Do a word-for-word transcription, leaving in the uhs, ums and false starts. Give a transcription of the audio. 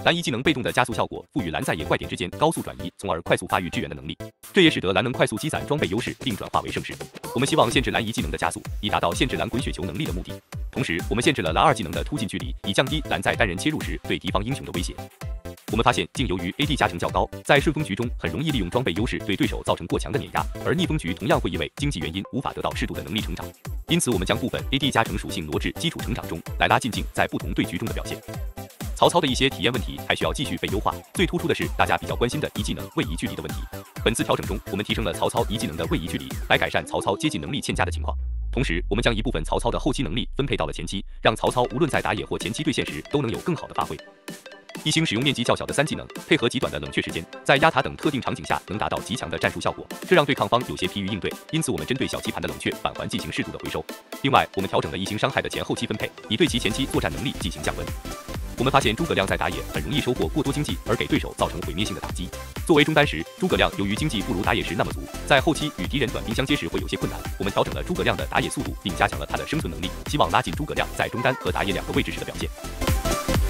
蓝移技能被动的加速效果赋予蓝在野怪点之间高速转移，从而快速发育支援的能力，这也使得蓝能快速积攒装备优势并转化为胜势。我们希望限制蓝移技能的加速，以达到限制蓝滚雪球能力的目的。同时，我们限制了蓝二技能的突进距离，以降低蓝在单人切入时对敌方英雄的威胁。我们发现，竟由于 A D 加成较高，在顺风局中很容易利用装备优势对对手造成过强的碾压，而逆风局同样会因为经济原因无法得到适度的能力成长。因此，我们将部分 A D 加成属性挪至基础成长中，来拉近镜在不同对局中的表现。曹操的一些体验问题还需要继续被优化，最突出的是大家比较关心的一技能位移距离的问题。本次调整中，我们提升了曹操一技能的位移距离，来改善曹操接近能力欠佳的情况。同时，我们将一部分曹操的后期能力分配到了前期，让曹操无论在打野或前期对线时都能有更好的发挥。一星使用面积较小的三技能，配合极短的冷却时间，在压塔等特定场景下能达到极强的战术效果，这让对抗方有些疲于应对。因此，我们针对小棋盘的冷却返还进行适度的回收。另外，我们调整了一星伤害的前后期分配，以对其前期作战能力进行降温。我们发现诸葛亮在打野很容易收获过多经济，而给对手造成毁灭性的打击。作为中单时，诸葛亮由于经济不如打野时那么足，在后期与敌人短兵相接时会有些困难。我们调整了诸葛亮的打野速度，并加强了他的生存能力，希望拉近诸葛亮在中单和打野两个位置时的表现。